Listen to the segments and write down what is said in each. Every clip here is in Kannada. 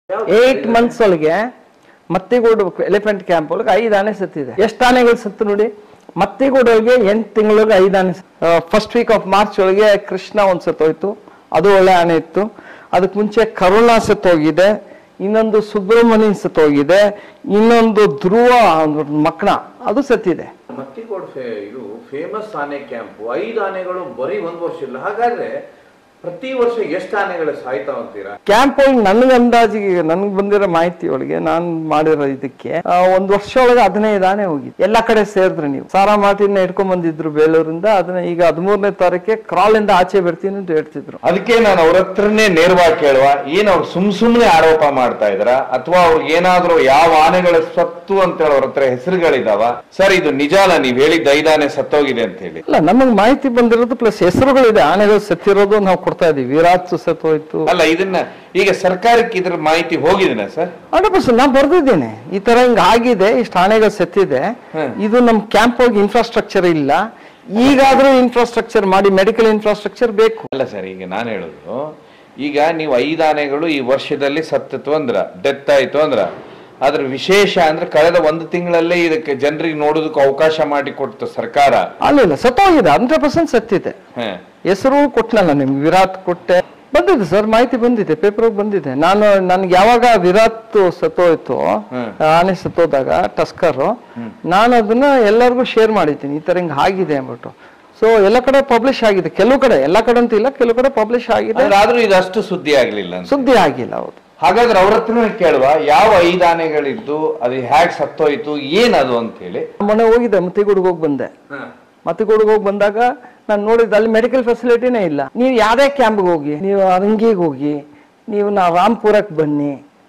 8 months ಒಳಗೆ ಮತ್ತಿಗೋಡು ಎಲಿಫೆಂಟ್ ಕ್ಯಾಂಪ್ ಒಳಗೆ 5 ಆನೆ ಸತ್ತಿದೆ. ಎಷ್ಟು ಆನೆಗಳು ಸತ್ತು ನೋಡಿ. ಮತ್ತಿಗೋಡು ಒಳಗೆ 8 ತಿಂಗಳಿಗೆ 5 ಆನೆ. ಫಸ್ಟ್ ವೀಕ್ ಆಫ್ ಮಾರ್ಚ್ ಒಳಗೆ ಕೃಷ್ಣ ಒಂದ್ ಸತ್ತೋಯ್ತು, ಅದು ಒಳ್ಳೆ ಆನೆ ಇತ್ತು. ಅದಕ್ಕೆ ಮುಂಚೆ ಕರುಣಾ ಸತ್ತೋಗಿದೆ, ಇನ್ನೊಂದು ಸುಬ್ರಹ್ಮಣ್ಯ ಸತ್ತೋಗಿದೆ, ಇನ್ನೊಂದು ಧ್ರುವ ಮಕ್ಕಣ ಅದು ಸತ್ತಿದೆ. ಮತ್ತಿಗೋಡು ಇದು ಫೇಮಸ್ ಆನೆ ಕ್ಯಾಂಪ್. 5 ಆನೆಗಳು ಬರೀ 1 ವರ್ಷ ಇಲ್ಲ. ಹಾಗಾದ್ರೆ ಪ್ರತಿ ವರ್ಷ ಎಷ್ಟು ಆನೆಗಳು ಸಾಯ್ತಾವ ಅಂತೀರಾ? ಕ್ಯಾಂಪ್ ಒಳಗೆ ನನಗೆ ಅಂದಾಜಿಗೆ ನನಗೆ ಬಂದಿರೋ ಮಾಹಿತಿ ಒಳಗೆ ನಾನು ಮಾಡಿರೋ ಇದಕ್ಕೆ 1 ವರ್ಷ ಒಳಗೆ 15 ಆನೆ ಹೋಗಿದ್ದು. ಎಲ್ಲಾ ಕಡೆ ಸೇರಿದ್ರೆ ನೀವು ಸಾರಾ ಮಾಟಿನ ಇಟ್ಕೊಂಡ್ ಬಂದಿದ್ರು ಬೇಲೂರಿಂದ. ಅದನ್ನ ಈಗ 13ನೇ ತಾರೀಕಿಗೆ ಕ್ರಾಲ್ ಇಂದ ಆಚೆ ಬರ್ತೀನಿ ಅಂತ ಹೇಳ್ತಿದ್ರು. ಅದಕ್ಕೆ ನಾನು ಅವ್ರ ಹತ್ರನೇ ನೇರವಾಗಿ ಕೇಳುವ, ಏನ್ ಅವ್ರು ಸುಮ್ನೆ ಆರೋಪ ಮಾಡ್ತಾ ಇದ್ರ ಅಥವಾ ಅವ್ರಿಗೆ ಏನಾದ್ರು ಯಾವ ಆನೆಗಳ ಸತ್ತು ಅಂತ ಹೇಳಿ ಅವ್ರ ಹತ್ರ ಹೆಸರುಗಳಿದಾವ? ಸರ್ ಇದು ನಿಜ ಅಲ್ಲ ನೀವ್ ಹೇಳಿದ 5 ಆನೆ ಸತ್ತೋಗಿದೆ ಅಂತ ಹೇಳಿ? ಇಲ್ಲ, ನಮಗ್ ಮಾಹಿತಿ ಬಂದಿರೋದು ಪ್ಲಸ್ ಹೆಸರುಗಳಿದೆ. ಆನೆಗಳು ಸತ್ತಿರೋದು ನಾವು ಕೊಡ್ತಾ ಇದೀವಿ. ವಿರಾಟ್ ಸತ್ತೋಯ್ತು. ಅಲ್ಲ, ಇದನ್ನ ಈಗ ಸರ್ಕಾರಕ್ಕೆ ಇದ್ರ ಮಾಹಿತಿ ಹೋಗಿದಿನ ಸರ್? 100% ನಾನು ಬರ್ದಿದ್ದೇನೆ. ಈ ತರ ಹಿಂಗ ಆಗಿದೆ, ಇಷ್ಟು ಆನೆಗಳು ಸತ್ತಿದೆ, ಇದು ನಮ್ ಕ್ಯಾಂಪ್ ಹೋಗಿ ಇನ್ಫ್ರಾಸ್ಟ್ರಕ್ಚರ್ ಇಲ್ಲ, ಈಗಾದ್ರೂ ಇನ್ಫ್ರಾಸ್ಟ್ರಕ್ಚರ್ ಮಾಡಿ, ಮೆಡಿಕಲ್ ಇನ್ಫ್ರಾಸ್ಟ್ರಕ್ಚರ್ ಬೇಕು. ಅಲ್ಲ ಸರ್, ಈಗ ನಾನು ಹೇಳುದು, ಈಗ ನೀವು 5 ಆನೆಗಳು ಈ ವರ್ಷದಲ್ಲಿ ಸತ್ತಿತ್ತು ಅಂದ್ರ, ಡೆತ್ ಆಯ್ತು ಅಂದ್ರ, ಅದ್ರ ವಿಶೇಷ ಅಂದ್ರೆ ಕಳೆದ 1 ತಿಂಗಳಲ್ಲೇ ಇದಕ್ಕೆ ಜನರಿಗೆ ನೋಡೋದಕ್ಕೆ ಅವಕಾಶ ಮಾಡಿ ಕೊಡ್ತು ಸರ್ಕಾರ. ಅಲ್ಲ, ಸತ್ತೋಗಿದೆ, 100% ಸತ್ತಿದೆ. ಹೆಸರು ಕೊಟ್ಟನಲ್ಲ ನಿಮ್ಗೆ, ವಿರಾಟ್ ಕೊಟ್ಟೆ. ಬಂದಿದೆ ಸರ್, ಮಾಹಿತಿ ಬಂದಿದೆ, ಪೇಪರ್ ಬಂದಿದೆ. ನನ್ಗೆ ಯಾವಾಗ ವಿರಾಟ್ ಸತ್ತೋಯ್ತು, ಆನೆ ಸತ್ತೋದಾಗ ಟಸ್ಕರ್, ನಾನು ಅದನ್ನ ಎಲ್ಲರಿಗೂ ಶೇರ್ ಮಾಡಿದ್ದೀನಿ, ಈ ತರ ಹಿಂಗ ಆಗಿದೆ ಅಂದ್ಬಿಟ್ಟು. ಸೊ ಎಲ್ಲ ಕಡೆ ಪಬ್ಲಿಷ್ ಆಗಿದೆ, ಕೆಲವು ಕಡೆ, ಎಲ್ಲ ಕಡೆ ಅಂತ ಇಲ್ಲ, ಕೆಲವು ಕಡೆ ಪಬ್ಲಿಷ್ ಆಗಿದೆ. ಆದ್ರೂ ಇದಷ್ಟು ಸುದ್ದಿ ಆಗ್ಲಿಲ್ಲ. ಸುದ್ದಿ ಆಗಿಲ್ಲ. ಹೌದು. ಹಾಗಾದ್ರೆ ಅವ್ರ ಹತ್ರ ಕೇಳುವ, ಯಾವ 5 ಆನೆಗಳಿದ್ದು, ಅದು ಹ್ಯಾಕ್ ಸತ್ತೋಯ್ತು, ಏನದು ಅಂತ ಹೇಳಿ. ಮೊನ್ನೆ ಹೋಗಿದ್ದೆ, ಮತ್ತಿಗೋಡಿಗೆ ಹೋಗಿ ಬಂದೆ. ಮತ್ತಿಗೋಡಿಗೆ ಹೋಗಿ ಬಂದಾಗ ನಾನು ನೋಡಿದ್ದು ಅಲ್ಲಿ ಮೆಡಿಕಲ್ ಫೆಸಿಲಿಟಿನೇ ಇಲ್ಲ. ನೀವು ಯಾವುದೇ ಕ್ಯಾಂಪ್ಗೆ ಹೋಗಿ, ನೀವು ಅರಂಗಿಗೆ ಹೋಗಿ, ನೀವು ನಾವು ರಾಮ್ಪುರಕ್ಕೆ ಬನ್ನಿ,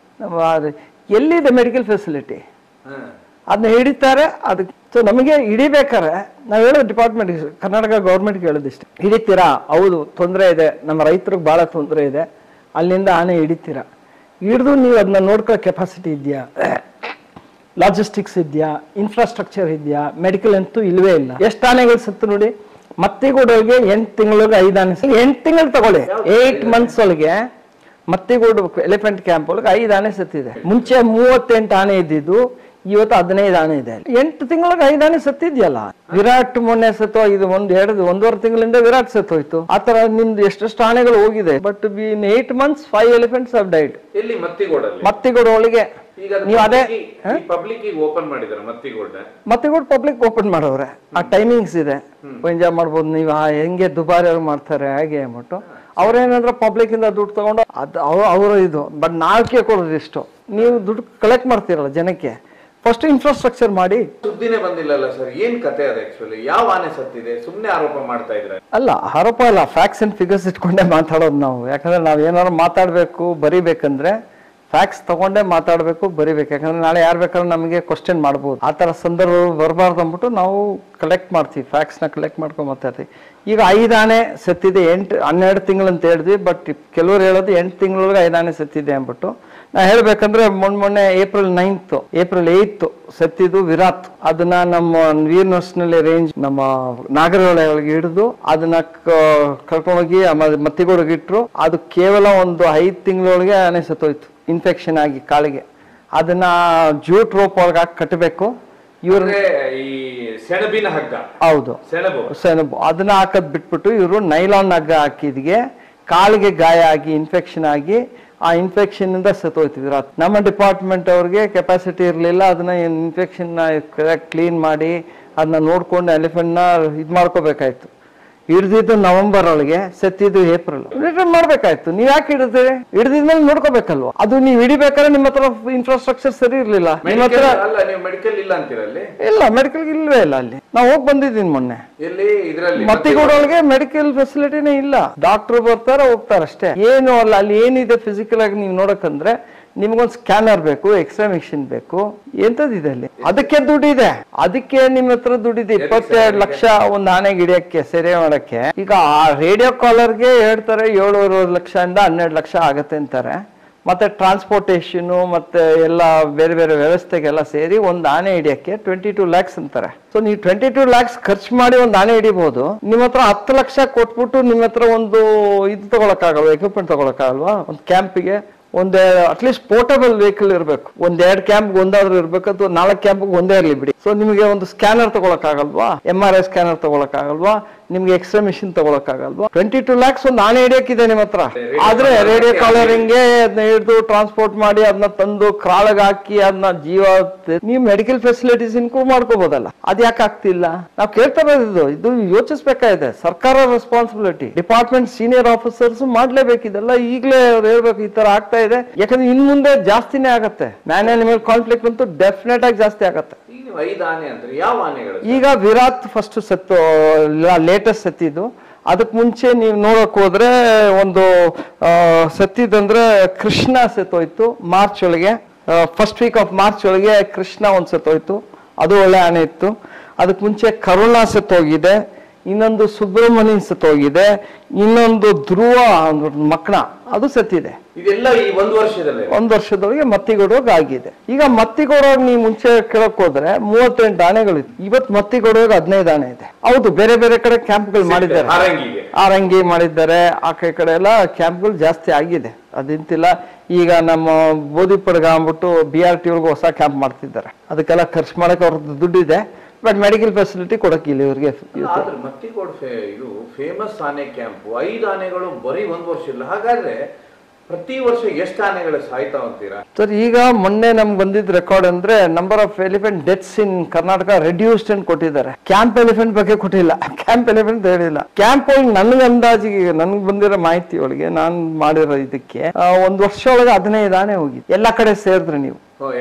ಎಲ್ಲಿದೆ ಮೆಡಿಕಲ್ ಫೆಸಿಲಿಟಿ? ಅದನ್ನ ಹಿಡಿತಾರೆ. ಅದಕ್ಕೆ ಸೊ ನಮಗೆ ಹಿಡಿಬೇಕಾರೆ ನಾವು ಹೇಳೋದು ಡಿಪಾರ್ಟ್ಮೆಂಟ್, ಕರ್ನಾಟಕ ಗೌರ್ಮೆಂಟ್ಗೆ ಹೇಳೋದಿಷ್ಟೇ, ಹಿಡಿತೀರಾ? ಹೌದು, ತೊಂದರೆ ಇದೆ, ನಮ್ಮ ರೈತರಿಗೆ ಭಾಳ ತೊಂದರೆ ಇದೆ, ಅಲ್ಲಿಂದ ಆನೆ ಹಿಡಿತೀರಾ. ಹಿಡಿದು ನೀವು ಅದನ್ನ ನೋಡ್ಕೋ ಕೆಪಾಸಿಟಿ ಇದೆಯಾ, ಲಾಜಿಸ್ಟಿಕ್ಸ್ ಇದೆಯಾ, ಇನ್ಫ್ರಾಸ್ಟ್ರಕ್ಚರ್ ಇದೆಯಾ? ಮೆಡಿಕಲ್ ಅಂತೂ ಇಲ್ವೇ ಇಲ್ಲ. ಎಷ್ಟು ಆನೆಗಳು ಸತ್ತು ನೋಡಿ. ಮತ್ತಿಗೋಡಿಗೆ 8 ತಿಂಗಳಿಗೆ 5 ಆನೆ. 8 ತಿಂಗಳು ತಗೊಳ್ಳಿ, 8 months ಒಳಗೆ ಮತ್ತಿಗೋಡು ಎಲಿಫೆಂಟ್ ಕ್ಯಾಂಪ್ ಒಳಗೆ 5 ಆನೆ ಸತ್ತಿದೆ. ಮುಂಚೆ 38 ಆನೆ ಇದ್ದಿದ್ದು, ಇವತ್ತು 15 ಆನೆ ಇದೆ. 8 ತಿಂಗಳಿಗೆ 5 ಆನೆ ಸತ್ತಿದ್ಯಲ್ಲ. ವಿರಾಟ್ ಮೊನ್ನೆ ಸತ್ತೋ, ಇದು 1.5 ತಿಂಗಳಿಂದ ವಿರಾಟ್ ಸತ್ತೋಯ್ತು. ಆತರ ನಿಮ್ದು ಎಷ್ಟೆಷ್ಟು ಆನೆಗಳು ಹೋಗಿದೆ. But in 8 months 5 elephants have died. ಎಲ್ಲಿ? ಮತ್ತಿಗೋಡಲ್ಲಿ. ಮತ್ತಿಗೋಡು ಒಳಗೆ ನೀವು ಅದೇ ಪಬ್ಲಿಕ್ ಓಪನ್ ಮಾಡಿದಾರೆ. ಮತ್ತಿಗೋಡು ಪಬ್ಲಿಕ್ ಓಪನ್ ಮಾಡೋರೆ. ಆ ಟೈಮಿಂಗ್ಸ್ ಇದೆ, ಎಂಜಾಯ್ ಮಾಡ್ಬೋದು ನೀವು. ಹೆಂಗೆ ದುಬಾರಿ ಅವ್ರು ಮಾಡ್ತಾರೆ ಹಾಗೆ ಅಂದ್ಬಿಟ್ಟು ಅವ್ರೇನಾದ್ರೂ ಪಬ್ಲಿಕ್ ಇಂದ ದುಡ್ಡು ತಗೊಂಡು ಅದು ಅವರು ಇದು. ಬಟ್ ನಾವು ಕೇಳ್ಕೊಡೋದು ಇಷ್ಟು, ನೀವು ದುಡ್ಡು ಕಲೆಕ್ಟ್ ಮಾಡ್ತೀರಲ್ಲ ಜನಕ್ಕೆ, ಫಸ್ಟ್ ಇನ್ಫ್ರಾಸ್ಟ್ರಕ್ಚರ್ ಮಾಡಿ. ಸುದ್ದಿನೇ ಬಂದಿಲ್ಲಲ್ಲ ಸರ್, ಏನ್ ಕತೆ ಅದು? ಆಕ್ಚುಲಿ ಯಾವ ಆನೆ ಸತ್ತಿದೆ? ಸುಮ್ನೆ ಆರೋಪ ಮಾಡ್ತಾ ಇದ್ರೆ? ಅಲ್ಲ, ಆರೋಪ ಅಲ್ಲ, ಫ್ಯಾಕ್ಟ್ಸ್ ಅಂಡ್ ಫಿಗರ್ಸ್ ಇಟ್ಕೊಂಡೇ ಮಾತಾಡೋದು ನಾವು. ಯಾಕಂದ್ರೆ ನಾವ್ ಏನಾದ್ರು ಮಾತಾಡ್ಬೇಕು, ಬರಿಬೇಕಂದ್ರೆ ಫ್ಯಾಕ್ಟ್ಸ್ ತಗೊಂಡೇ ಮಾತಾಡ್ಬೇಕು, ಬರಿಬೇಕು. ಯಾಕಂದ್ರೆ ನಾಳೆ ಯಾರು ಬೇಕಾದ್ರೂ ನಮಗೆ ಕ್ವಶನ್ ಮಾಡ್ಬೋದು. ಆ ತರ ಸಂದರ್ಭ ಬರಬಾರ್ದು ಅಂದ್ಬಿಟ್ಟು ನಾವು ಕಲೆಕ್ಟ್ ಮಾಡ್ತೀವಿ, ಫ್ಯಾಕ್ಟ್ಸ್ ನ ಕಲೆಕ್ಟ್ ಮಾಡ್ಕೊಂಡು ಮಾತಾಡ್ತೀವಿ. ಈಗ 5 ಆನೆ ಸತ್ತಿದೆ, 12 ತಿಂಗಳು ಅಂತ ಹೇಳಿದ್ವಿ. ಬಟ್ ಕೆಲವರು ಹೇಳೋದು 8 ತಿಂಗಳೊಳಗೆ 5 ಆನೆ ಸತ್ತಿದೆ ಅಂದ್ಬಿಟ್ಟು. ನಾ ಹೇಳ್ಬೇಕಂದ್ರೆ ಮೊನ್ನೆ April 9th, April 8th ಸತ್ತಿದ್ದು Virat. ಅದನ್ನ ನಮ್ಮ ವೀರ್ನರ್ಸ್ನಲ್ಲಿ ರೇಂಜ್ ನಮ್ಮ ನಾಗರಹೊಳೆಗಳಿಗೆ ಹಿಡಿದು ಅದನ್ನ ಕರ್ಕೊಂಡೋಗಿ ಮತ್ತಿಗೋಡಿಗೆ ಇಟ್ರು. ಅದು ಕೇವಲ ಒಂದು 5 ತಿಂಗಳೊಳಗೆ ಆನೆ ಸತ್ತೋಯ್ತು, ಇನ್ಫೆಕ್ಷನ್ ಆಗಿ ಕಾಲಿಗೆ. ಅದನ್ನ ಜೂಟ್ ರೋಪ್ ಒಳಗೆ ಹಾಕಿ ಕಟ್ಟಬೇಕು. ಈ ಸೆಣಬಿನ ಹಗ್ಗ, ಹೌದು, ಸೆಣಬು, ಅದನ್ನ ಹಾಕದ್ ಬಿಟ್ಬಿಟ್ಟು ಇವರು ನೈಲಾನ್ ಹಗ್ಗ ಹಾಕಿದ್ಗೆ ಕಾಲಿಗೆ ಗಾಯ ಆಗಿ ಇನ್ಫೆಕ್ಷನ್ ಆಗಿ ಆ ಇನ್ಫೆಕ್ಷನ್ ಇಂದ ಸತ್ತೋಯ್ತು ವಿರಾಟ್. ನಮ್ಮ ಡಿಪಾರ್ಟ್ಮೆಂಟ್ ಅವ್ರಿಗೆ ಕೆಪಾಸಿಟಿ ಇರಲಿಲ್ಲ. ಅದನ್ನ ಇನ್ಫೆಕ್ಷನ್ ಕ್ಲೀನ್ ಮಾಡಿ ಅದನ್ನ ನೋಡ್ಕೊಂಡು ಎಲಿಫೆಂಟ್ ನ ಇದ್ ಮಾಡ್ಕೋಬೇಕಾಯ್ತು. ಹಿಡ್ದಿದ್ದು ನವೆಂಬರ್ ಒಳಗೆ, ಸತ್ತಿದ್ದು ಏಪ್ರಿಲ್. ರಿಟರ್ನ್ ಮಾಡ್ಬೇಕಾಯ್ತು. ನೀವ್ ಯಾಕೆ ಹಿಡಿದ್ರಿ? ಹಿಡಿದಿದ್ಮೇಲೆ ನೋಡ್ಕೋಬೇಕಲ್ವಾ? ಅದು ನೀವು ಹಿಡಿಬೇಕಾದ್ರೆ ನಿಮ್ಮ ಹತ್ರ ಇನ್ಫ್ರಾಸ್ಟ್ರಕ್ಚರ್ ಸರಿ ಇರ್ಲಿಲ್ಲ. ನಿಮ್ಮ ಹತ್ರ ಮೆಡಿಕಲ್ ಇಲ್ಲ ಅಂತೀರಲ್ಲಿ? ಇಲ್ಲ, ಮೆಡಿಕಲ್ ಇಲ್ವೇ ಇಲ್ಲ. ಅಲ್ಲಿ ನಾವು ಹೋಗಿ ಬಂದಿದ್ದೀನಿ ಮೊನ್ನೆ. ಮತ್ತಿಗೋಡೊಳಗೆ ಮೆಡಿಕಲ್ ಫೆಸಿಲಿಟಿನೇ ಇಲ್ಲ. ಡಾಕ್ಟರ್ ಬರ್ತಾರೆ, ಹೋಗ್ತಾರೆ ಅಷ್ಟೇ. ಏನು ಅಲ್ಲ, ಅಲ್ಲಿ ಏನಿದೆ ಫಿಸಿಕಲ್ ಆಗಿ ನೀವು ನೋಡಕಂದ್ರೆ ನಿಮ್ಗೊಂದು ಸ್ಕ್ಯಾನರ್ ಬೇಕು, ಎಕ್ಸ್ರೇ ಮಿಷಿನ್ ಬೇಕು, ಎಂತದಿದೆ ಅಲ್ಲಿ. ಅದಕ್ಕೆ ದುಡ್ಡಿದೆ. ಅದಕ್ಕೆ ನಿಮ್ಮ ಹತ್ರ ದುಡ್ಡಿದೆ. 22 ಲಕ್ಷ ಒಂದು ಆನೆಗೆ ಹಿಡಿಯಕ್ಕೆ, ಸೆರೆ ಮಾಡಕ್ಕೆ. ಈಗ ಆ ರೇಡಿಯೋ ಕಾಲರ್ಗೆ ಹೇಳ್ತಾರೆ 7.5 ಲಕ್ಷದಿಂದ 12 ಲಕ್ಷ ಆಗತ್ತೆ ಅಂತಾರೆ. ಮತ್ತೆ ಟ್ರಾನ್ಸ್ಪೋರ್ಟೇಷನ್ ಮತ್ತೆ ಎಲ್ಲ ಬೇರೆ ಬೇರೆ ವ್ಯವಸ್ಥೆಗೆಲ್ಲ ಸೇರಿ ಒಂದು ಆನೆ ಹಿಡಿಯಕ್ಕೆ 22 lakhs ಅಂತಾರೆ. ಸೊ ನೀವು 22 lakhs ಖರ್ಚು ಮಾಡಿ ಒಂದು ಆನೆ ಹಿಡಿಬಹುದು. ನಿಮ್ಮ ಹತ್ರ 10 ಲಕ್ಷ ಕೊಟ್ಬಿಟ್ಟು ನಿಮ್ಮ ಹತ್ರ ಒಂದು ಇದು ತಗೊಳಕ್ಕಾಗಲ್ವಾ, ಎಕ್ವಿಪ್ಮೆಂಟ್ ತಗೊಳಕ್ಕಾಗಲ್ವಾ? ಒಂದು ಕ್ಯಾಂಪಿಗೆ ಒಂದು ಅಟ್ಲೀಸ್ಟ್ ಪೋರ್ಟಬಲ್ ವೆಹಿಕಲ್ ಇರಬೇಕು. 1-2 ಕ್ಯಾಂಪ್ ಒಂದಾದ್ರೂ ಇರ್ಬೇಕು, ಅಥವಾ 4 ಕ್ಯಾಂಪ್ ಒಂದೇ ಇರಲಿ ಬಿಡಿ. ಸೊ ನಿಮಗೆ ಒಂದು ಸ್ಕ್ಯಾನರ್ ತಗೊಳಕ್ಕಾಗಲ್ವಾ, MRI ಸ್ಕ್ಯಾನರ್ ತಗೊಳಕ್ಕಾಗಲ್ವಾ, ನಿಮ್ಗೆ ಎಕ್ಸ್ರೇ ಮಿಷಿನ್ ತಗೊಳಕ್ಕಾಗಲ್ವಾ? 22 lakhs ಒಂದು ಆಣೆ ಹಿಡಿಯಕ್ಕಿದೆ ನಿಮ್ಮ ಹತ್ರ. ಆದ್ರೆ ರೇಡಿಯೋ ಕಾಲರಿಂಗ್ಗೆ ಅದನ್ನ ಹಿಡಿದು ಟ್ರಾನ್ಸ್ಪೋರ್ಟ್ ಮಾಡಿ ಅದನ್ನ ತಂದು ಕ್ರಾಳಗ್ ಹಾಕಿ ಅದನ್ನ ಜೀವ ನೀವು ಮೆಡಿಕಲ್ ಫೆಸಿಲಿಟೀಸ್ ಇಂಪ್ರೂವ್ ಮಾಡ್ಕೋಬಹುದಲ್ಲ. ಅದ್ ಯಾಕೆ ಆಗ್ತಿಲ್ಲ? ನಾವು ಕೇಳ್ತಾ ಇರೋದು ಇದು ಯೋಚಿಸ್ಬೇಕಾಗಿದೆ. ಸರ್ಕಾರ ರೆಸ್ಪಾನ್ಸಿಬಿಲಿಟಿ, ಡಿಪಾರ್ಟ್ಮೆಂಟ್ ಸೀನಿಯರ್ ಆಫೀಸರ್ಸ್ ಮಾಡ್ಲೇಬೇಕಿದೆಲ್ಲ. ಈಗಲೇ ಅವ್ರು ಹೇಳ್ಬೇಕು ಈ ತರ ಆಗ್ತಾ ಇದೆ. ಯಾಕಂದ್ರೆ ಇನ್ ಮುಂದೆ ಜಾಸ್ತಿನೇ ಆಗತ್ತೆ. ಮ್ಯಾನ್ ಅನಿಮಲ್ ಕಾನ್ಫ್ಲಿಕ್ಟ್ ಅಂತೂ ಡೆಫಿನೆಟ್ ಆಗಿ ಜಾಸ್ತಿ ಆಗತ್ತೆ. ಈಗ ವಿರಾಟ್ ಫಸ್ಟ್ ಸತ್ತು, ಲೇಟೆಸ್ಟ್ ಸತ್ತಿದ್ದು. ಅದಕ್ ಮುಂಚೆ ನೀವು ನೋಡಕ್ ಹೋದ್ರೆ ಒಂದು ಸತ್ತಿದಂದ್ರೆ ಕೃಷ್ಣ ಸತ್ತೋಯ್ತು ಮಾರ್ಚ್ ಒಳಗೆ. ಫಸ್ಟ್ ವೀಕ್ ಆಫ್ ಮಾರ್ಚ್ ಒಳಗೆ ಕೃಷ್ಣ ಒಂದ್ ಸತ್ತೋಯ್ತು, ಅದು ಒಳ್ಳೆ ಆನೆ ಇತ್ತು. ಅದಕ್ ಮುಂಚೆ ಕರುಣಾ ಸತ್ತೋಗಿದೆ, ಇನ್ನೊಂದು ಸುಬ್ರಹ್ಮಣ್ಯನ್ ಸತ್ತೋಗಿದೆ, ಇನ್ನೊಂದು ಧ್ರುವ ಮಕ್ಕಳ ಅದು ಸತ್ತಿದೆ. ಇದೆಲ್ಲ ಈ ಒಂದು ವರ್ಷದೊಳಗೆ ಮತ್ತಿಗೊಡೋಗ ಆಗಿದೆ. ಈಗ ಮತ್ತಿಗೊಡೋಗ ನೀವು ಮುಂಚೆ ಕೇಳಕ್ ಹೋದ್ರೆ 38 ಆನೆಗಳಿತ್ತು. ಇವತ್ತು ಮತ್ತಿಗೊಡೋಗ 15 ಆನೆ ಇದೆ. ಹೌದು, ಬೇರೆ ಬೇರೆ ಕಡೆ ಕ್ಯಾಂಪ್ಗಳು ಮಾಡಿದ್ದಾರೆ, ಆರಂಗಿ ಮಾಡಿದ್ದಾರೆ, ಆ ಕಡೆ ಎಲ್ಲ ಕ್ಯಾಂಪ್ಗಳು ಜಾಸ್ತಿ ಆಗಿದೆ, ಅದಿಂತಿಲ್ಲ. ಈಗ ನಮ್ಮ ಬೋಧಿಪಡ್ಗ ಅಂದ್ಬಿಟ್ಟು BRT ಅವ್ರಿಗೆ ಹೊಸ ಕ್ಯಾಂಪ್ ಮಾಡ್ತಿದ್ದಾರೆ. ಅದಕ್ಕೆಲ್ಲ ಖರ್ಚು ಮಾಡಕ್ ಅವ್ರದ್ದು ದುಡ್ಡಿದೆ, ಬಟ್ ಮೆಡಿಕಲ್ ಫೆಸಿಲಿಟಿ ಕೊಡಕ್ಕಿಲ್ಲ ಇವ್ರಿಗೆ. ಇದು ಫೇಮಸ್ ಆನೆ ಕ್ಯಾಂಪ್, 5 ಆನೆಗಳು ಬರೀ 1 ವರ್ಷ ಇಲ್ಲ. ಹಾಗಾದ್ರೆ ಪ್ರತಿ ವರ್ಷ ಎಷ್ಟು ಆನೆಗಳು ಸಾಯ್ತಾ ಅಂತೀರಾ ಸರ್? ಈಗ ಮೊನ್ನೆ ನಮ್ಗೆ ಬಂದಿದ್ದ ರೆಕಾರ್ಡ್ ಅಂದ್ರೆ number of elephant deaths in Karnataka reduced ಅಂತ ಕೊಟ್ಟಿದ್ದಾರೆ. ಕ್ಯಾಂಪ್ ಎಲಿಫೆಂಟ್ ಬಗ್ಗೆ ಕೊಟ್ಟಿಲ್ಲ, ಕ್ಯಾಂಪ್ ಎಲಿಫೆಂಟ್ ಹೇಳಿಲ್ಲ. ಕ್ಯಾಂಪ್ ಒಳಗೆ ನನ್ಗೆ ಅಂದಾಜಿಗೆ ನನ್ಗೆ ಬಂದಿರೋ ಮಾಹಿತಿ ಒಳಗೆ ನಾನು ಮಾಡಿರೋ ಇದಕ್ಕೆ 1 ವರ್ಷ ಒಳಗೆ 15 ಆನೆ ಹೋಗಿದ್ದು. ಎಲ್ಲಾ ಕಡೆ ಸೇರಿದ್ರೆ ನೀವು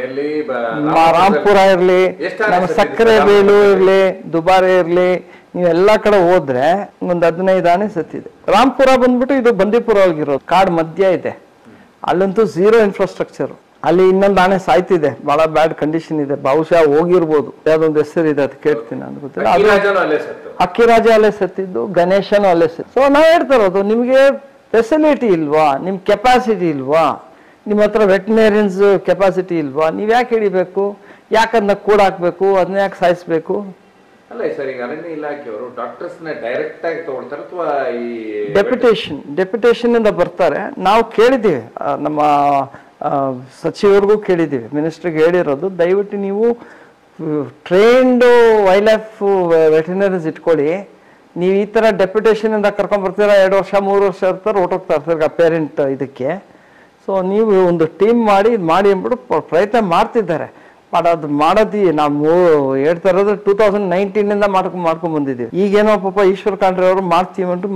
ರಾಂಪುರ ಇರ್ಲಿ, ನಮ್ಮ ಸಕ್ಕರೆ ಬೇಲು ಇರ್ಲಿ, ದುಬಾರೆ ಇರ್ಲಿ, ನೀವು ಎಲ್ಲಾ ಕಡೆ ಹೋದ್ರೆ ಒಂದು 15 ಆನೆ ಸತ್ತಿದೆ. ರಾಂಪುರ ಬಂದ್ಬಿಟ್ಟು ಇದು ಬಂದೀಪುರ ಒಳಗಿರೋದು, ಕಾಡ್ ಮಧ್ಯ ಇದೆ. ಅಲ್ಲಂತೂ ಝೀರೋ ಇನ್ಫ್ರಾಸ್ಟ್ರಕ್ಚರ್. ಅಲ್ಲಿ ಇನ್ನೊಂದು ಆನೆ ಸಾಯ್ತಿದೆ, ಬಹಳ ಬ್ಯಾಡ್ ಕಂಡೀಷನ್ ಇದೆ, ಬಹುಶಃ ಹೋಗಿರ್ಬೋದು. ಯಾವ್ದೊಂದು ಹೆಸರು ಇದೆ ಅದು ಕೇಳ್ತೀನಿ, ಅಂತ ಗೊತ್ತಿಲ್ಲ. ಅಕ್ಕಿರಾಜ ಅಲ್ಲೇ ಸತ್ತಿದ್ದು, ಗಣೇಶನು ಅಲ್ಲೇ ಸತ್ತು. ಸೊ ನಾವ್ ಹೇಳ್ತಾ ಇರೋದು, ನಿಮ್ಗೆ ಫೆಸಿಲಿಟಿ ಇಲ್ವಾ, ನಿಮ್ ಕೆಪಾಸಿಟಿ ಇಲ್ವಾ, ನಿಮ್ಮ ಹತ್ರ ವೆಟನರಿಯನ್ಸ್ ಕೆಪಾಸಿಟಿ ಇಲ್ವಾ? ನೀವ್ ಯಾಕೆ ಹಿಡಿಬೇಕು? ಯಾಕಂದ ಕೂಡಾಕ್ಬೇಕು? ಅದನ್ನ ಯಾಕೆ ಸಾಯಿಸ್ಬೇಕು? ಅಲ್ಲ ಸರ್, ಈಗ ಅರಣ್ಯ ಇಲಾಖೆಯವರು ಡಾಕ್ಟರ್ಸ್ ನ ಡೈರೆಕ್ಟ್ ಆಗಿ ತಗೊಳ್ತಾರೆ ಅಥವಾ ಈ ಡೆಪ್ಯುಟೇಷನ್ ಇಂದ ಬರ್ತಾರೆ? ನಾವು ಕೇಳಿದ್ದೀವಿ, ನಮ್ಮ ಸಚಿವರಿಗೂ ಕೇಳಿದ್ದೀವಿ, ಮಿನಿಸ್ಟರ್ಗೆ ಹೇಳಿರೋದು, ದಯವಿಟ್ಟು ನೀವು ಟ್ರೈನ್ಡ್ ವೈಲ್ಡ್ ಲೈಫ್ ವೆಟನರೀಸ್ ಇಟ್ಕೊಳ್ಳಿ. ನೀವು ಈ ತರ ಡೆಪ್ಯುಟೇಷನ್ ಇಂದ ಕರ್ಕೊಂಡ್ ಬರ್ತೀರಾ, 2 ವರ್ಷ 3 ವರ್ಷ ಇರ್ತಾರೆ, ಹೊರಟೋಗ್ತಾ ಇರ್ತಾರೆ ಪೇರೆಂಟ್ ಇದಕ್ಕೆ. ಸೊ ನೀವು ಒಂದು ಟೀಮ್ ಮಾಡಿ ಅಂದ್ಬಿಟ್ಟು ಪ್ರಯತ್ನ ಮಾಡ್ತಿದ್ದಾರೆ. ಬಟ್ ಅದು ಮಾಡೋದು ನಾವು ಹೇಳ್ತಾ ಇರೋದು 2019 ಮಾಡ್ಕೊಂಡ್ ಬಂದಿದ್ದೀವಿ. ಈಗೇನೋ ಪಾಪ ಈಶ್ವರ್ ಖಂಡ್ರೆ ಅವರು ಮಾಡ್ತೀವಿ ಅಂತ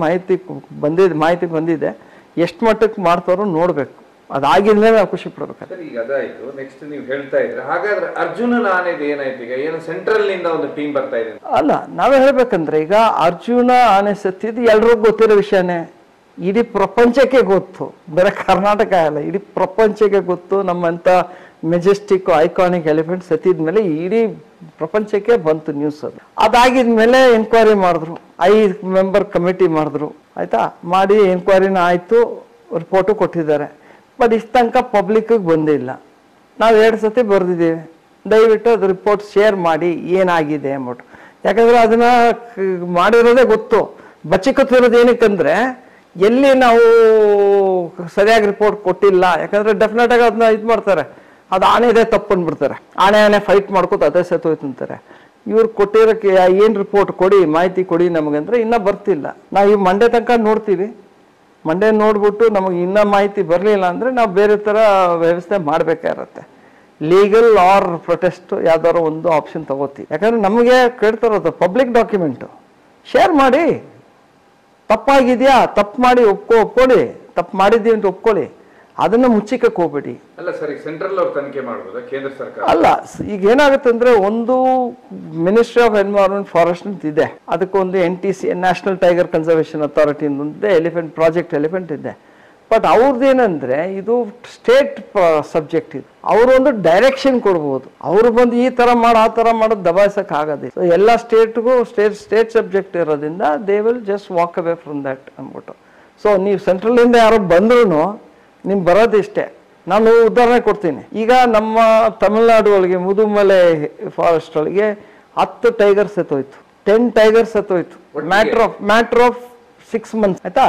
ಮಾಹಿತಿ ಬಂದಿದೆ. ಎಷ್ಟು ಮಟ್ಟಕ್ಕೆ ಮಾಡ್ತಾರೋ ನೋಡ್ಬೇಕು. ಅದಾಗಿದ್ಮೇಲೆ ನಾವು ಖುಷಿ ಪಡ್ಬೇಕು. ಈಗ ಅದಾಯ್ತು. ನೆಕ್ಸ್ಟ್ ನೀವು ಹೇಳ್ತಾ ಇದ್ರೆ, ಹಾಗಾದ್ರೆ ಅರ್ಜುನನ ಆನೆದು ಏನಾಯ್ತು? ಈಗ ಏನು ಸೆಂಟ್ರಲ್ ನಿಂದ ಒಂದು ಟೀಮ್ ಬರ್ತಾ ಇದೆ ಅಲ್ಲ, ನಾವೇ ಹೇಳ್ಬೇಕಂದ್ರೆ, ಈಗ ಅರ್ಜುನ ಆನೆ ಸತ್ತಿದ್ದು ಎಲ್ರಿಗೂ ಗೊತ್ತಿರೋ ವಿಷಯನೇ. ಇಡೀ ಪ್ರಪಂಚಕ್ಕೆ ಗೊತ್ತು, ಬೇರೆ ಕರ್ನಾಟಕ ಅಲ್ಲ, ಇಡೀ ಪ್ರಪಂಚಕ್ಕೆ ಗೊತ್ತು. ನಮ್ಮಂತ ಮೆಜೆಸ್ಟಿಕ್ ಐಕಾನಿಕ್ ಎಲಿಫೆಂಟ್ ಸತ್ತಿದ್ಮೇಲೆ ಇಡೀ ಪ್ರಪಂಚಕ್ಕೆ ಬಂತು ನ್ಯೂಸ್. ಅದು ಅದಾಗಿದ್ಮೇಲೆ ಎನ್ಕ್ವೈರಿ ಮಾಡಿದ್ರು, 5 ಮೆಂಬರ್ ಕಮಿಟಿ ಮಾಡಿದ್ರು, ಆಯ್ತಾ? ಮಾಡಿ ಎನ್ಕ್ವೈರಿನ ಆಯ್ತು, ರಿಪೋರ್ಟು ಕೊಟ್ಟಿದ್ದಾರೆ. ಬಟ್ ಇಷ್ಟ ತನಕ ಪಬ್ಲಿಕ್ ಬಂದಿಲ್ಲ. ನಾವು 2 ಸತಿ ಬರ್ದಿದ್ದೀವಿ, ದಯವಿಟ್ಟು ಅದು ರಿಪೋರ್ಟ್ ಶೇರ್ ಮಾಡಿ ಏನಾಗಿದೆ ಅಂದ್ಬಿಟ್ಟು. ಯಾಕಂದ್ರೆ ಅದನ್ನ ಮಾಡಿರೋದೇ ಗೊತ್ತು. ಬಚ್ಚಿಕೊತ್ತಿರೋದು ಏನಕ್ಕಂದ್ರೆ, ಎಲ್ಲಿ ನಾವು ಸರಿಯಾಗಿ ರಿಪೋರ್ಟ್ ಕೊಟ್ಟಿಲ್ಲ, ಯಾಕಂದ್ರೆ ಡೆಫಿನೆಟ್ ಆಗಿ ಅದನ್ನ ಇದು ಮಾಡ್ತಾರೆ, ಅದು ಆನೆದೇ ತಪ್ಪು ಅಂದ್ಬಿಡ್ತಾರೆ. ಆನೆ ಫೈಟ್ ಮಾಡ್ಕೋತ ಅದೇ ಸತ್ತೋಯ್ತು ಅಂತಾರೆ. ಇವ್ರು ಕೊಟ್ಟಿರೋಕ್ಕೆ ಏನ್ ರಿಪೋರ್ಟ್ ಕೊಡಿ, ಮಾಹಿತಿ ಕೊಡಿ ನಮಗಂದ್ರೆ ಇನ್ನೂ ಬರ್ತಿಲ್ಲ. ನಾವು ಈ ಮಂಡೇ ತನಕ ನೋಡ್ತೀವಿ, ಮಂಡೇ ನೋಡ್ಬಿಟ್ಟು ನಮಗೆ ಇನ್ನೂ ಮಾಹಿತಿ ಬರಲಿಲ್ಲ ಅಂದ್ರೆ ನಾವು ಬೇರೆ ತರ ವ್ಯವಸ್ಥೆ ಮಾಡ್ಬೇಕಾಗಿರತ್ತೆ. ಲೀಗಲ್ ಆರ್ ಪ್ರೊಟೆಸ್ಟ್ ಯಾವ್ದಾದ್ರು ಒಂದು ಆಪ್ಷನ್ ತಗೋತೀವಿ. ಯಾಕಂದ್ರೆ ನಮಗೆ ಕೇಳ್ತಾ ಇರೋದು ಪಬ್ಲಿಕ್ ಡಾಕ್ಯುಮೆಂಟ್ ಶೇರ್ ಮಾಡಿ. ತಪ್ಪಾಗಿದ್ಯಾ, ತಪ್ಪು ಮಾಡಿ ಒಪ್ಕೊಳ್ಳಿ, ತಪ್ಪು ಮಾಡಿದ್ದೀವಿ ಅಂತ ಒಪ್ಕೊಳ್ಳಿ, ಅದನ್ನ ಮುಚ್ಚಿಕಕ್ಕೆ ಹೋಗ್ಬೇಡಿ. ಅಲ್ಲ ಸರಿ, ಸೆಂಟ್ರಲ್ ಅವ್ರು ತನಿಖೆ ಮಾಡ್ಬೋದಾ, ಕೇಂದ್ರ ಸರ್ಕಾರ? ಅಲ್ಲ, ಈಗ ಏನಾಗುತ್ತೆ ಅಂದ್ರೆ, ಒಂದು ಮಿನಿಸ್ಟ್ರಿ ಆಫ್ ಎನ್ವೈರನ್ಮೆಂಟ್ ಫಾರೆಸ್ಟ್ ಅಂತ ಇದೆ, ಅದಕ್ಕೊಂದು NTC national tiger conservation authority ಇದೆ, ಎಲಿಫೆಂಟ್ ಪ್ರಾಜೆಕ್ಟ್ ಎಲಿಫೆಂಟ್ ಇದೆ. ಬಟ್ ಅವ್ರದ್ದೇನಂದ್ರೆ ಇದು ಸ್ಟೇಟ್ ಸಬ್ಜೆಕ್ಟ್. ಇದು ಅವರೊಂದು ಡೈರೆಕ್ಷನ್ ಕೊಡ್ಬೋದು. ಅವರು ಬಂದು ಈ ತರ ಆ ತರ ಮಾಡೋದು ದಬಾಯಿಸಕ್ ಆಗೋದಿಲ್ಲ. ಸೊ ಎಲ್ಲ ಸ್ಟೇಟ್ಗೂ ಸ್ಟೇಟ್ ಸಬ್ಜೆಕ್ಟ್ ಇರೋದ್ರಿಂದ they will just walk away from that ಅಂದ್ಬಿಟ್ಟು. ಸೊ ನೀವು ಸೆಂಟ್ರಲ್ ಇಂದ ಯಾರೋ ಬಂದ್ರು ನಿಮ್ಗೆ ಬರೋದು ಇಷ್ಟೇ. ನಾನು ಉದಾಹರಣೆ ಕೊಡ್ತೀನಿ. ಈಗ ನಮ್ಮ ತಮಿಳ್ನಾಡು ಒಳಗೆ ಮುದುಮಲೆ ಫಾರೆಸ್ಟ್ ಒಳಗೆ 10 ಟೈಗರ್ಸ್ ಎತ್ತೋಯ್ತು, 10 ಟೈಗರ್ಸ್ ಎತ್ತೋಯ್ತು. ಮ್ಯಾಟ್ರ್ ಆಫ್ 6 months ಆಯ್ತಾ.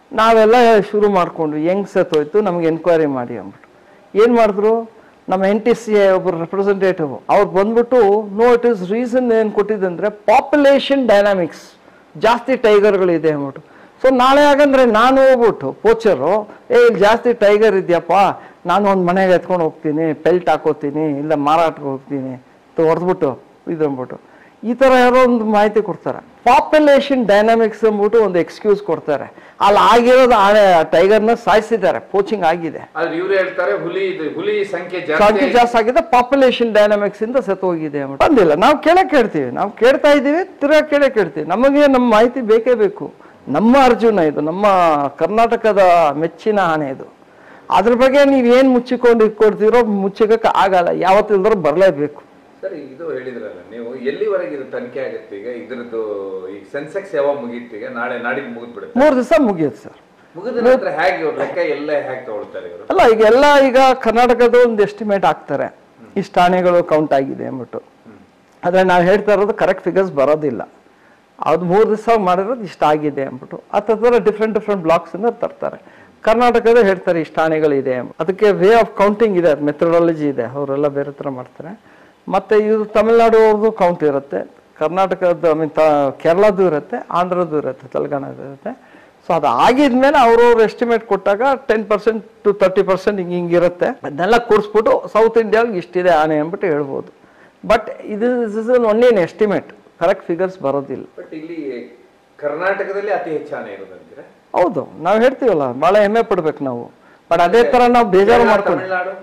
ನಾವೆಲ್ಲ ಶುರು ಮಾಡ್ಕೊಂಡ್ವಿ, ಹೆಂಗ್ ಸತ್ತೋಯ್ತು ನಮ್ಗೆ ಎನ್ಕ್ವೈರಿ ಮಾಡಿ ಅಂದ್ಬಿಟ್ಟು. ಏನು ಮಾಡಿದ್ರು, ನಮ್ಮ NTC ಒಬ್ಬರು ರೆಪ್ರೆಸೆಂಟೇಟಿವ್ ಅವ್ರು ಬಂದ್ಬಿಟ್ಟು ನೋ ಇಟ್ ಇಸ್ ರೀಸನ್ ಏನು ಕೊಟ್ಟಿದ್ದಂದ್ರೆ ಪಾಪ್ಯುಲೇಷನ್ ಡೈನಾಮಿಕ್ಸ್, ಜಾಸ್ತಿ ಟೈಗರ್ಗಳಿದೆ ಅಂದ್ಬಿಟ್ಟು. ಸೊ ನಾಳೆ ಹಾಗಂದ್ರೆ ನಾನು ಹೋಗ್ಬಿಟ್ಟು ಪೋಚರು ಇಲ್ಲಿ ಜಾಸ್ತಿ ಟೈಗರ್ ಇದೆಯಪ್ಪ, ನಾನು ಒಂದು ಮನೆಗೆ ಎತ್ಕೊಂಡು ಹೋಗ್ತೀನಿ, ಪೆಲ್ಟ್ ಹಾಕೋತೀನಿ, ಇಲ್ಲ ಮಾರಾಟಕ್ಕೆ ಹೋಗ್ತೀನಿ ಅಂತ ಹೊಡೆದ್ಬಿಟ್ಟು ಇದು ಅಂದ್ಬಿಟ್ಟು ಈ ಥರ ಯಾರೋ ಒಂದು ಮಾಹಿತಿ ಕೊಡ್ತಾರೆ. ಪಾಪ್ಯುಲೇಷನ್ ಡೈನಾಮಿಕ್ಸ್ ಅಂದ್ಬಿಟ್ಟು ಒಂದು ಎಕ್ಸ್ಕ್ಯೂಸ್ ಕೊಡ್ತಾರೆ. ಅಲ್ಲಿ ಆಗಿರೋದು ಟೈಗರ್ನ ಸಾಯಿಸಿದ್ದಾರೆ, ಪೋಚಿಂಗ್ ಆಗಿದೆ, ಇವ್ರು ಹೇಳ್ತಾರೆ ಹುಲಿ ಸಂಖ್ಯೆ ಜಾಸ್ತಿ ಆಗಿದೆ, ಪಾಪ್ಯುಲೇಷನ್ ಡೈನಾಮಿಕ್ಸ್ ಇಂದ ಸತ್ತೋಗಿದೆ ಅಂದ್ಬಿಟ್ಟು. ಬಂದಿಲ್ಲ, ನಾವು ಕೇಳ್ತೀವಿ, ನಾವು ಕೇಳ್ತಾ ಇದ್ದೀವಿ, ತಿರ್ಗಾ ಕೇಳ್ತೀವಿ. ನಮಗೆ ನಮ್ಮ ಮಾಹಿತಿ ಬೇಕೇ ಬೇಕು. ನಮ್ಮ ಅರ್ಜುನ ಇದು, ನಮ್ಮ ಕರ್ನಾಟಕದ ಮೆಚ್ಚಿನ ಆನೆ ಇದು. ಅದ್ರ ಬಗ್ಗೆ ನೀವೇನು ಮುಚ್ಚಿಕೊಂಡು ಇಟ್ಕೊಡ್ತೀರೋ ಮುಚ್ಚಿಕಕ್ಕೆ ಆಗಲ್ಲ, ಯಾವತ್ತಿಲ್ದ್ರೂ ಬರಲೇಬೇಕು. ಸರಿ, ಇದು ಹೇಳಿದ್ರಲ್ಲ ನೀವು, ಎಲ್ಲಿವರೆಗೆ ಇದು ತನಿಖೆ ಆಗುತ್ತೆ ಈಗ? ಇದ್ರದ್ದು ಈಗ ಸೆನ್ಸೆಕ್ಸ್ ಯಾವಾಗ ಮುಗೀತು? ಈಗ ನಾಳೆ ನಾಡಿದ್ದು ಮುಗಿದ್ಬಿಡುತ್ತೆ? 3 ದಿವಸ ಮುಗಿಯುತ್ತೆ ಸರ್. ಮುಗಿದ ನಂತರ ಹೇಗೆ ಇವ್ರ ಲೆಕ್ಕ ಎಲ್ಲ ಹೇಗೆ ತಗೊಳ್ತಾರೆ ಇವರು? ಅಲ್ಲ, ಈಗ ಕರ್ನಾಟಕದ ಒಂದು ಎಸ್ಟಿಮೇಟ್ ಹಾಕ್ತಾರೆ, ಇಷ್ಟು ಆನೆಗಳು ಕೌಂಟ್ ಆಗಿದೆ ಅಂದ್ಬಿಟ್ಟು. ಆದರೆ ನಾವು ಹೇಳ್ತಾ ಇರೋದು ಕರೆಕ್ಟ್ ಫಿಗರ್ಸ್ ಬರೋದಿಲ್ಲ. ಅದು 3 ದಿವಸ ಮಾಡಿರೋದು ಇಷ್ಟ ಆಗಿದೆ ಅಂದ್ಬಿಟ್ಟು ಆ ಥರ ಡಿಫ್ರೆಂಟ್ ಬ್ಲಾಕ್ಸ್ ಇಂದ ತರ್ತಾರೆ. ಕರ್ನಾಟಕದ ಹೇಳ್ತಾರೆ ಇಷ್ಟು ಆನೆಗಳಿದೆ, ಅದಕ್ಕೆ ವೇ ಆಫ್ ಕೌಂಟಿಂಗ್ ಇದೆ, ಮೆಥಡಾಲಜಿ ಇದೆ, ಅವರೆಲ್ಲ ಬೇರೆ ಥರ ಮಾಡ್ತಾರೆ. ಮತ್ತು ಇದು ತಮಿಳ್ನಾಡು ಅವ್ರದ್ದು ಕೌಂಟ್ ಇರುತ್ತೆ, ಕರ್ನಾಟಕದ ಕೇರಳದ್ದು ಇರುತ್ತೆ, ಆಂಧ್ರದ್ದು ಇರುತ್ತೆ, ತೆಲಂಗಾಣದ್ದು ಇರುತ್ತೆ. ಸೊ ಅದು ಆಗಿದ್ಮೇಲೆ ಅವ್ರವ್ರು ಎಸ್ಟಿಮೇಟ್ ಕೊಟ್ಟಾಗ 10% to 30% ಹಿಂಗಿರುತ್ತೆ. ಅದನ್ನೆಲ್ಲ ಕೂರಿಸ್ಬಿಟ್ಟು ಸೌತ್ ಇಂಡಿಯಾಗೆ ಇಷ್ಟಿದೆ ಆನೆ ಅಂದ್ಬಿಟ್ಟು ಹೇಳ್ಬೋದು. ಬಟ್ ಇದು is only an estimate, correct figures ಬರೋದಿಲ್ಲ. ಬಟ್ ಇಲ್ಲಿ ಕರ್ನಾಟಕದಲ್ಲಿ ಅತಿ ಹೆಚ್ಚು ಆನೆ ಇರೋದಂತೀರಾ? ಹೌದು, ನಾವು ಹೇಳ್ತೀವಲ್ಲ, ಭಾಳ ಹೆಮ್ಮೆ ಪಡ್ಬೇಕು ನಾವು. ಬಟ್ ಅದೇ ಥರ ನಾವು ಬೇಜಾರು ಮಾಡ್ಕೊಂಡು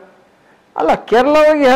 ಅಲ್ಲ, ಕೇರಳವಾಗಿ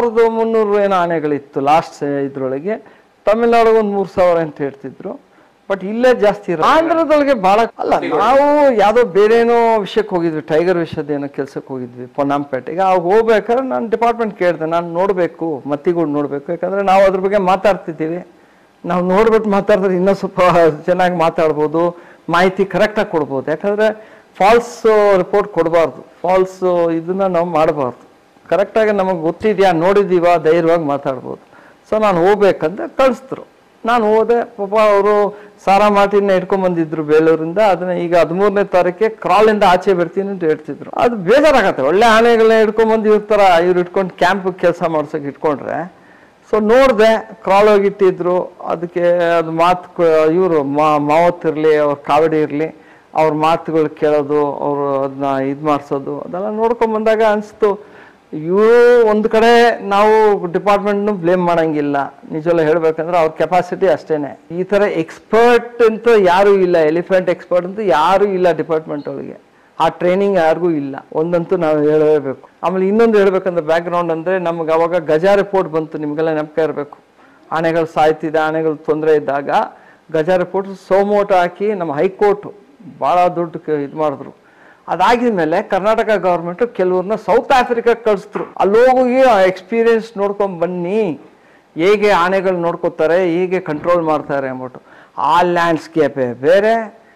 2300 ಏನೋ ಆನೆಗಳಿತ್ತು ಲಾಸ್ಟ್ ಇದ್ರೊಳಗೆ, ತಮಿಳ್ನಾಡಿಗೆ ಒಂದು 3000 ಅಂತ ಹೇಳ್ತಿದ್ರು. ಬಟ್ ಇಲ್ಲೇ ಜಾಸ್ತಿ ಇರೋ ಆಂಧ್ರದೊಳಗೆ ಭಾಳ ಅಲ್ಲ. ನಾವು ಯಾವುದೋ ಬೇರೇನೋ ವಿಷಯಕ್ಕೆ ಹೋಗಿದ್ವಿ, ಟೈಗರ್ ವಿಷಯದೇನೋ ಕೆಲ್ಸಕ್ಕೆ ಹೋಗಿದ್ವಿ ಪೊನ್ನಾಂಪೇಟೆಗೆ. ಆಗ ಹೋಗ್ಬೇಕಾದ್ರೆ ನಾನು ಡಿಪಾರ್ಟ್ಮೆಂಟ್ ಕೇಳಿದೆ, ನಾನು ನೋಡಬೇಕು, ಮತ್ತಿಗಳು ನೋಡಬೇಕು, ಯಾಕಂದರೆ ನಾವು ಅದ್ರ ಬಗ್ಗೆ ಮಾತಾಡ್ತಿದ್ದೀವಿ. ನಾವು ನೋಡ್ಬಿಟ್ಟು ಮಾತಾಡಿದ್ರೆ ಇನ್ನೂ ಸ್ವಲ್ಪ ಚೆನ್ನಾಗಿ ಮಾತಾಡ್ಬೋದು, ಮಾಹಿತಿ ಕರೆಕ್ಟಾಗಿ ಕೊಡ್ಬೋದು. ಯಾಕಂದರೆ ಫಾಲ್ಸ್ ರಿಪೋರ್ಟ್ ಕೊಡಬಾರ್ದು, ಫಾಲ್ಸ್ ಇದನ್ನ ನಾವು ಮಾಡಬಾರ್ದು. ಕರೆಕ್ಟಾಗಿ ನಮಗೆ ಗೊತ್ತಿದೆಯಾ, ನೋಡಿದ್ದೀವ, ಧೈರ್ಯವಾಗಿ ಮಾತಾಡ್ಬೋದು. ಸೊ ನಾನು ಹೋಗ್ಬೇಕಂತ ಕಳಿಸಿದ್ರು. ನಾನು ಹೋದೆ. ಪಾಪ ಅವರು ಸಾರಾ ಮಾಟಿನ ಇಟ್ಕೊಂಡ್ಬಂದಿದ್ರು ಬೇಲೂರಿಂದ. ಅದನ್ನ ಈಗ 13ನೇ ತಾರೀಕಿಗೆ ಕ್ರಾಲಿಂದ ಆಚೆ ಬರ್ತೀನಿ ಅಂತ ಹೇಳ್ತಿದ್ರು. ಅದು ಬೇಜಾರಾಗತ್ತೆ, ಒಳ್ಳೆ ಆನೆಗಳನ್ನ ಇಟ್ಕೊಂಡ್ಬಂದು ಇವ್ರು ಇಟ್ಕೊಂಡು ಕ್ಯಾಂಪ್ ಕೆಲಸ ಮಾಡ್ಸೋಕೆ ಇಟ್ಕೊಂಡ್ರೆ. ಸೊ ನೋಡಿದೆ, ಕ್ರಾಲ್ ಹೋಗಿ ಇಟ್ಟಿದ್ರು. ಅದಕ್ಕೆ ಅದು ಮಾತು ಇವರು ಮಾವತ್ತಿರಲಿ, ಅವ್ರ ಕಾವಡಿ ಇರಲಿ, ಅವ್ರ ಮಾತುಗಳು ಕೇಳೋದು, ಅವರು ಅದನ್ನ ಇದು ಮಾಡಿಸೋದು, ಅದೆಲ್ಲ ನೋಡ್ಕೊಂಬಂದಾಗ ಅನಿಸ್ತು, ಇವರು ಒಂದು ಕಡೆ ನಾವು ಡಿಪಾರ್ಟ್ಮೆಂಟ್ನು ಬ್ಲೇಮ್ ಮಾಡಂಗಿಲ್ಲ. ನಿಜವಲ್ಲ ಹೇಳ್ಬೇಕಂದ್ರೆ ಅವ್ರ ಕೆಪಾಸಿಟಿ ಅಷ್ಟೇನೆ. ಈ ಥರ ಎಕ್ಸ್ಪರ್ಟ್ ಅಂತ ಯಾರೂ ಇಲ್ಲ, ಎಲಿಫೆಂಟ್ ಎಕ್ಸ್ಪರ್ಟ್ ಅಂತ ಯಾರೂ ಇಲ್ಲ ಡಿಪಾರ್ಟ್ಮೆಂಟ್ ಒಳಗೆ. ಆ ಟ್ರೈನಿಂಗ್ ಯಾರಿಗೂ ಇಲ್ಲ, ಒಂದಂತೂ ನಾವು ಹೇಳಬೇಕು. ಆಮೇಲೆ ಇನ್ನೊಂದು ಹೇಳ್ಬೇಕಂದ್ರೆ ಬ್ಯಾಕ್ ಗ್ರೌಂಡ್ ಅಂದರೆ, ನಮ್ಗೆ ಅವಾಗ ಗಜ ರಿಪೋರ್ಟ್ ಬಂತು, ನಿಮಗೆಲ್ಲ ನೆನಪೇ ಇರಬೇಕು. ಆನೆಗಳು ಸಾಯ್ತಿದೆ, ಆನೆಗಳು ತೊಂದರೆ ಇದ್ದಾಗ ಗಜ ರಿಪೋರ್ಟ್ ಸೋಮೋಟೋ ಹಾಕಿ ನಮ್ಮ ಹೈಕೋರ್ಟು ಭಾಳ ದುಡ್ಡು ಇದು ಮಾಡಿದ್ರು. ಅದಾಗಿದ್ಮೇಲೆ ಕರ್ನಾಟಕ ಗೌರ್ಮೆಂಟು ಕೆಲವ್ರನ್ನ ಸೌತ್ ಆಫ್ರಿಕಾಗೆ ಕಳಿಸಿದ್ರು. ಅಲ್ಲಿ ಹೋಗಿ ಆ ಎಕ್ಸ್ಪೀರಿಯನ್ಸ್ ನೋಡ್ಕೊಂಡು ಬನ್ನಿ, ಹೇಗೆ ಆನೆಗಳು ನೋಡ್ಕೋತಾರೆ, ಹೇಗೆ ಕಂಟ್ರೋಲ್ ಮಾಡ್ತಾರೆ ಅಂದ್ಬಿಟ್ಟು. ಆ ಲ್ಯಾಂಡ್ಸ್ಕೇಪೇ ಬೇರೆ,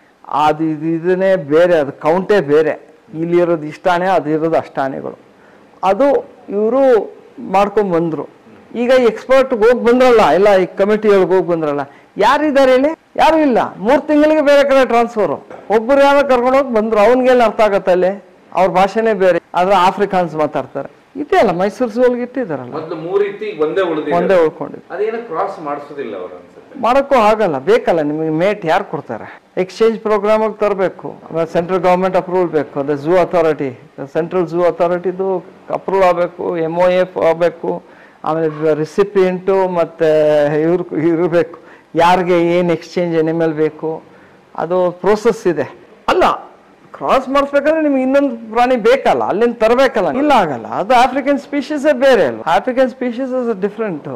ಅದು ಇದನ್ನೇ ಬೇರೆ, ಅದು ಕೌಂಟೇ ಬೇರೆ. ಇಲ್ಲಿರೋದು ಇಷ್ಟಾನೆ, ಅದು ಇರೋದು ಅಷ್ಟಾನೆಗಳು. ಅದು ಇವರು ಮಾಡ್ಕೊಂಡ್ಬಂದರು. ಈಗ ಎಕ್ಸ್ಪರ್ಟ್ಗೆ ಹೋಗಿ ಬಂದ್ರಲ್ಲ, ಎಲ್ಲ ಈ ಕಮಿಟಿಯೊಳಗೆ ಹೋಗಿ ಬಂದ್ರಲ್ಲ, ಯಾರಿದ್ದಾರೆ ಹೇಳಿ? ಯಾರು ಇಲ್ಲ. 3 ತಿಂಗಳಿಗೆ ಬೇರೆ ಕಡೆ ಟ್ರಾನ್ಸ್ಫರು. ಒಬ್ಬರು ಯಾರೋ ಕರ್ಕೊಂಡೋಗಿ ಬಂದ್ರು, ಅವನಿಗೇನು ಅರ್ಥ ಆಗತ್ತೆ ಅಲ್ಲಿ? ಅವ್ರ ಭಾಷೆನೇ ಬೇರೆ, ಆದ್ರೆ ಆಫ್ರಿಕಾನ್ಸ್ ಮಾತಾಡ್ತಾರೆ. ಇದೆಯಲ್ಲ ಮೈಸೂರು ಝೂಲ್ಗೆ ಇಟ್ಟಿದ್ದಾರಲ್ಲ, ಒಂದೇ ಉಳ್ಕೊಂಡಿದ್ದು. ಅದೇನೋ ಕ್ರಾಸ್ ಮಾಡಿಸೋದಿಲ್ಲ ಅವರು ಅನ್ಸುತ್ತೆ. ಮಾಡೋಕ್ಕೂ ಆಗಲ್ಲ, ಬೇಕಲ್ಲ ನಿಮಗೆ ಮೇಟ್ ಯಾರು ಕೊಡ್ತಾರೆ? ಎಕ್ಸ್ಚೇಂಜ್ ಪ್ರೋಗ್ರಾಮಿಗೆ ತರಬೇಕು, ಆಮೇಲೆ ಸೆಂಟ್ರಲ್ ಗೌರ್ಮೆಂಟ್ ಅಪ್ರೂವಲ್ ಬೇಕು. ಅದೇ ಝೂ ಅಥಾರಿಟಿ, ಸೆಂಟ್ರಲ್ ಝೂ ಅಥಾರಿಟಿದು ಅಪ್ರೂವಲ್ ಆಗಬೇಕು, MOF ಆಗಬೇಕು. ಆಮೇಲೆ ರಿಸಿಪಿಯೆಂಟು ಮತ್ತು ಇರಬೇಕು, ಯಾರಿಗೆ ಏನು ಎಕ್ಸ್ಚೇಂಜ್ ಎನಿಮಲ್ ಬೇಕು, ಅದು ಪ್ರೋಸೆಸ್ ಇದೆ. ಅಲ್ಲ, ಕ್ರಾಸ್ ಮಾಡಿಸ್ಬೇಕಾದ್ರೆ ನಿಮ್ಗೆ ಇನ್ನೊಂದು ಪ್ರಾಣಿ ಬೇಕಲ್ಲ, ಅಲ್ಲಿಂದ ತರಬೇಕಲ್ಲ. ಇಲ್ಲ, ಆಗಲ್ಲ. ಅದು ಆಫ್ರಿಕನ್ ಸ್ಪೀಶೀಸೇ ಬೇರೆ ಅಲ್ಲ. ಆಫ್ರಿಕನ್ ಸ್ಪೀಶೀಸ್ ಇಸ್ ಡಿಫ್ರೆಂಟ್,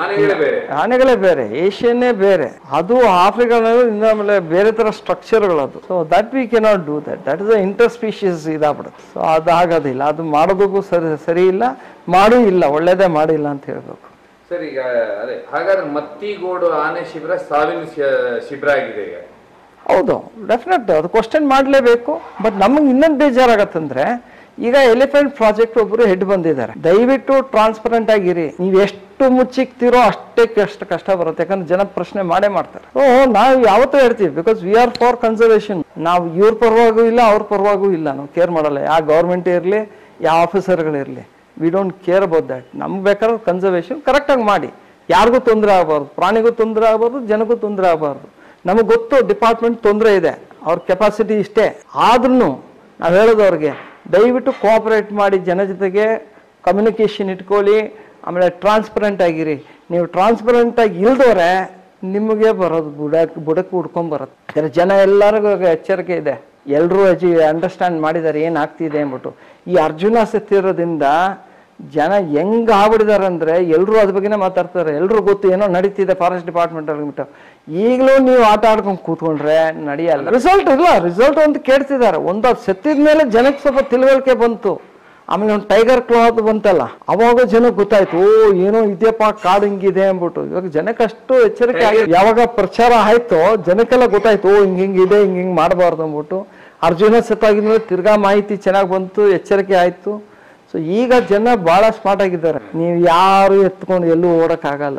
ಆನೆಗಳೇ ಬೇರೆ, ಏಷ್ಯನ್ನೇ ಬೇರೆ. ಅದು ಆಫ್ರಿಕನ್ ಆಮೇಲೆ ಬೇರೆ ತರ ಸ್ಟ್ರಕ್ಚರ್ಗಳದು. So that we cannot do that is inter species ಇದಾಗ್ಬಿಡುತ್ತೆ. ಸೊ ಅದು ಆಗೋದಿಲ್ಲ, ಅದು ಮಾಡೋದಕ್ಕೂ ಸರಿ ಇಲ್ಲ, ಮಾಡೂ ಇಲ್ಲ, ಒಳ್ಳೇದೇ ಮಾಡಿಲ್ಲ ಅಂತ ಹೇಳ್ಬೇಕು. ಸರ್, ಈಗ ಅದೇ ಹಾಗಾದ್ರೆ ಮತ್ತಿಗೋಡು ಆನೆ ಶಿಬಿರ ಸಾವಿನ ಶಿಬಿರ ಆಗಿದೆ ಈಗ. ಹೌದು, ಡೆಫಿನೆಟ್ ಅದು ಕ್ವಶನ್ ಮಾಡಲೇಬೇಕು. ಬಟ್ ನಮಗೆ ಇನ್ನೊಂದು ಬೇಜಾರಾಗತ್ತಂದ್ರೆ, ಈಗ ಎಲಿಫೆಂಟ್ ಪ್ರಾಜೆಕ್ಟ್ ಒಬ್ಬರು ಹೆಡ್ ಬಂದಿದ್ದಾರೆ. ದಯವಿಟ್ಟು ಟ್ರಾನ್ಸ್ಪರೆಂಟ್ ಆಗಿರಿ. ನೀವು ಎಷ್ಟು ಎಷ್ಟು ಮುಚ್ಚಿಕ್ತಿರೋ ಅಷ್ಟೇ ಕಷ್ಟ ಬರುತ್ತೆ, ಯಾಕಂದ್ರೆ ಜನ ಪ್ರಶ್ನೆ ಮಾಡೇ ಮಾಡ್ತಾರೆ. ನಾವು ಯಾವತ್ತೂ ಹೇಳ್ತೀವಿ, because we are for conservation. ನಾವು ಇವ್ರ ಪರವಾಗೂ ಇಲ್ಲ, ಅವ್ರ ಪರವಾಗೂ ಇಲ್ಲ, ನಾವು ಕೇರ್ ಮಾಡಲ್ಲ. ಯಾವ ಗೌರ್ಮೆಂಟ್ ಇರಲಿ, ಯಾವ ಆಫೀಸರ್ಗಳಿರಲಿ, we don't care about that. ನಮ್ಗೆ ಬೇಕಾದ್ರೆ ಕನ್ಸರ್ವೇಷನ್ ಕರೆಕ್ಟಾಗಿ ಮಾಡಿ, ಯಾರಿಗೂ ತೊಂದರೆ ಆಗಬಾರ್ದು, ಪ್ರಾಣಿಗೂ ತೊಂದರೆ ಆಗಬಾರ್ದು, ಜನಗೂ ತೊಂದರೆ ಆಗಬಾರ್ದು. ನಮಗೆ ಗೊತ್ತು ಡಿಪಾರ್ಟ್ಮೆಂಟ್ ತೊಂದರೆ ಇದೆ, ಅವ್ರ ಕೆಪಾಸಿಟಿ ಇಷ್ಟೇ. ಆದ್ರೂ ನಾವು ಹೇಳೋದು ಅವ್ರಿಗೆ, ದಯವಿಟ್ಟು ಕೋಆಪರೇಟ್ ಮಾಡಿ, ಜನ ಜೊತೆಗೆ ಕಮ್ಯುನಿಕೇಷನ್ ಇಟ್ಕೊಳ್ಳಿ, ಆಮೇಲೆ ಟ್ರಾನ್ಸ್ಪರೆಂಟ್ ಆಗಿರಿ. ನೀವು ಟ್ರಾನ್ಸ್ಪರೆಂಟ್ ಆಗಿ ಇಲ್ದವ್ರೆ ನಿಮಗೆ ಬರೋದು ಬುಡಕ್ಕೆ ಹುಡ್ಕೊಂಬರುತ್ತೆ. ಜನ ಎಲ್ಲರಿಗೂ ಎಚ್ಚರಿಕೆ ಇದೆ, ಎಲ್ಲರೂ ಅಂಡರ್ಸ್ಟ್ಯಾಂಡ್ ಮಾಡಿದ್ದಾರೆ ಏನಾಗ್ತಿದೆ ಅಂದ್ಬಿಟ್ಟು. ಈ ಅರ್ಜುನ ಸತ್ತಿರೋದ್ರಿಂದ ಜನ ಹೆಂಗ್ ಆಗ್ಬಿಟ್ಟಿದ್ದಾರೆ ಅಂದ್ರೆ ಎಲ್ಲರೂ ಅದ್ರ ಬಗ್ಗೆನೇ ಮಾತಾಡ್ತಾರೆ. ಎಲ್ರು ಗೊತ್ತು ಏನೋ ನಡೀತಿದೆ ಫಾರೆಸ್ಟ್ ಡಿಪಾರ್ಟ್ಮೆಂಟ್ ಅಲ್ಲಿ. ಈಗಲೂ ನೀವು ಆಟ ಆಡ್ಕೊಂಡು ಕೂತ್ಕೊಂಡ್ರೆ ನಡೆಯಲ್ಲ. ರಿಸಲ್ಟ್ ಇಲ್ಲ, ರಿಸಲ್ಟ್ ಅಂತ ಕೇಳ್ತಿದ್ದಾರೆ. ಒಂದು ಸತ್ತಿದ ಮೇಲೆ ಜನಕ್ಕೆ ಸ್ವಲ್ಪ ತಿಳುವಳಿಕೆ ಬಂತು. ಆಮೇಲೆ ಒಂದು ಟೈಗರ್ ಕ್ಲಾತ್ ಬಂತಲ್ಲ, ಅವಾಗ ಜನಕ್ಕೆ ಗೊತ್ತಾಯ್ತು, ಏನೋ ಇದೆಯಪ್ಪ ಕಾಡು ಹಿಂಗಿದೆ ಅಂದ್ಬಿಟ್ಟು. ಇವಾಗ ಜನಕ್ಕೆ ಅಷ್ಟು ಎಚ್ಚರಿಕೆ ಆಗಿ ಯಾವಾಗ ಪ್ರಚಾರ ಆಯ್ತೋ ಜನಕ್ಕೆಲ್ಲ ಗೊತ್ತಾಯ್ತು, ಹಿಂಗಿದೆ, ಹಿಂಗ್ ಮಾಡಬಾರ್ದು ಅಂದ್ಬಿಟ್ಟು. ಅರ್ಜುನ ಸತ್ತಾಗಿದ್ಮೇಲೆ ತಿರ್ಗಾ ಮಾಹಿತಿ ಚೆನ್ನಾಗಿ ಬಂತು, ಎಚ್ಚರಿಕೆ ಆಯ್ತು. ಸೊ ಈಗ ಜನ ಬಹಳ ಸ್ಮಾರ್ಟ್ ಆಗಿದ್ದಾರೆ. ನೀವು ಯಾರು ಎತ್ಕೊಂಡು ಎಲ್ಲೂ ಓಡಕ್ಕಾಗಲ್ಲ.